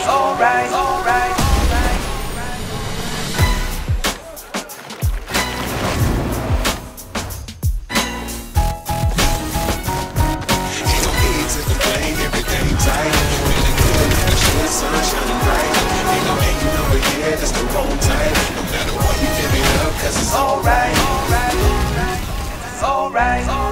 alright, alright. Everything tight, feeling good, the shit, sun shining bright. Ain't no hating over here, that's the wrong type. No matter what, you give it up, cause it's alright, alright, alright, it's alright.